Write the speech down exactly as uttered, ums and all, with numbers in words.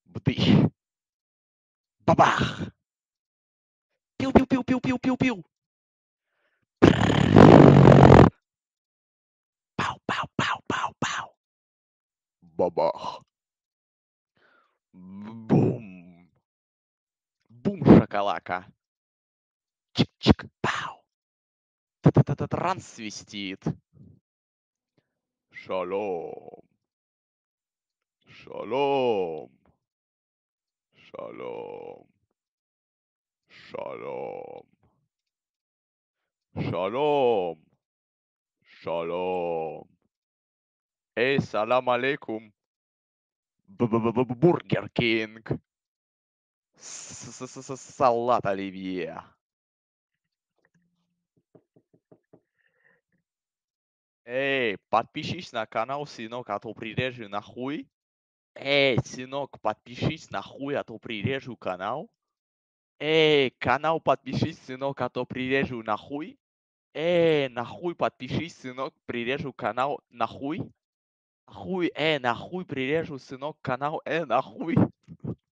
Бдыщ. Бабах! Пиу-пиу-пиу-пиу-пиу-пиу-пиу. Пау-пау-пау-пау-пау. Бабах! Бум! Бум шакалака! Чик-чик, пау! Та-та-та-та-тран свистит. Шалом! Шалом! Шалом! Шалом! Шалом! Шалом! Эй, салам алейкум! Б-б-б-б Бургер Кинг! С-с-с-с салат оливье! Эй, подпишись на канал, сынок, а то прирежу нахуй. Эй, сынок, подпишись нахуй, а то прирежу канал. Эй, канал подпишись, сынок, а то прирежу нахуй. Эй, нахуй подпишись, сынок, прирежу канал нахуй. Нахуй, э, нахуй прирежу, сынок, канал, э, нахуй.